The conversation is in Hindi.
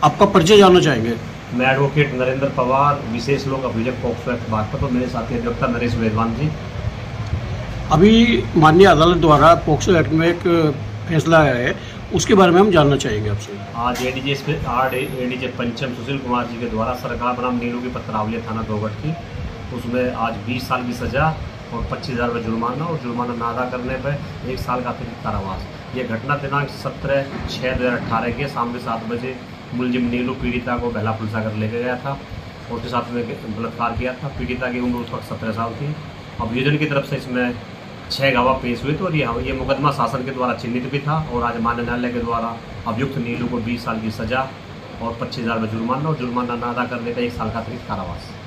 आपका परिचय जानना चाहेंगे। मैं एडवोकेट नरेंद्र पवार, विशेष लोक अभियोजक पॉक्सो एक्ट बागपत, और मेरे साथी अधिवक्ता नरेश वेदवान जी। अभी माननीय अदालत द्वारा पॉक्सो एक्ट में एक फैसला आया है, उसके बारे में हम जानना चाहेंगे आपसे। आज एडीजे पंचम सुशील कुमार जी के द्वारा सरकार बनाम नीलू की पत्रावली थाना दोगट की, उसमें आज 20 साल की सज़ा और 25,000 रुपये जुर्माना, और जुर्माना ना अदा करने पर 1 साल का अतिरिक्त कारावास। ये घटना दिनांक 17/6/2018 के शाम के 7 बजे मुलजिम नीलू पीड़िता को बहला फुलसा कर लेके गया था और उसके साथ में बलात्कार किया था। पीड़िता की उम्र उस वक्त 17 साल थी। अभियोजन की तरफ से इसमें 6 गवाह पेश हुए थे और ये मुकदमा शासन के द्वारा चिन्हित भी था, और आज माननीय न्यायालय के द्वारा अभियुक्त नीलू को 20 साल की सज़ा और 25,000 रुपये जुर्माना, और जुर्माना ना अदा करने का 1 साल का अतिरिक्त कारावास।